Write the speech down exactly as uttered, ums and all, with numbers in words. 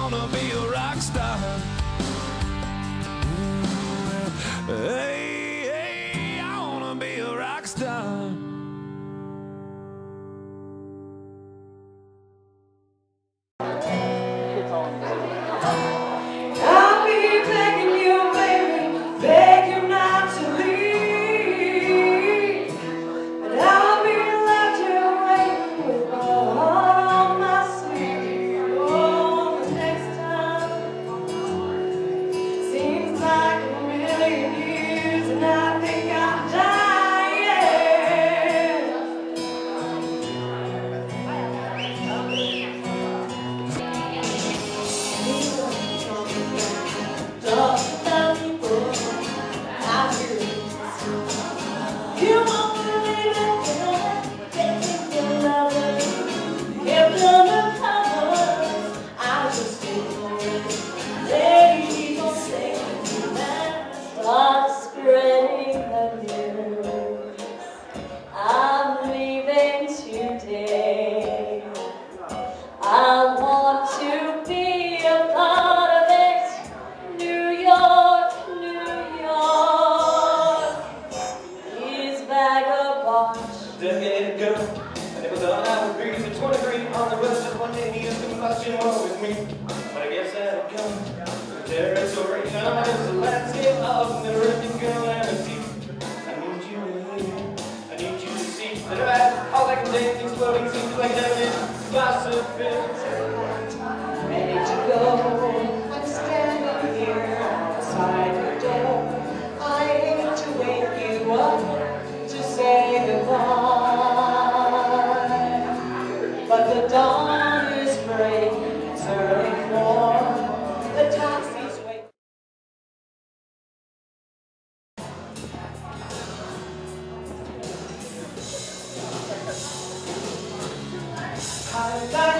wanna be a rock star. Hey, hey, I wanna be a rock star. I'll be begging you, baby, beg you not to leave. But I'll be left here waiting with my heart on my sleeve. Oh, the next time seems like a million years, and I think I'm dying. You won't believe it, getting your love, if the covers, I just feel it. Lady, say that start spreading the news. I'm leaving today. I want to be a part of it. New York, New York is vagabond. Decade ago, I never thought I would breathe at twenty-three on the road. Just one day he has been watching more with me. But I guess that'll come. The territory now is a landscape of never-ending calamity. I need you in here. I need you to see that about all I can take exploding seems like evidence possibility. Ready to go, I'm standing here outside your door. I aim to wake you up to say goodbye, but the dawn is breaking, it's early morn. The taxi's waiting. I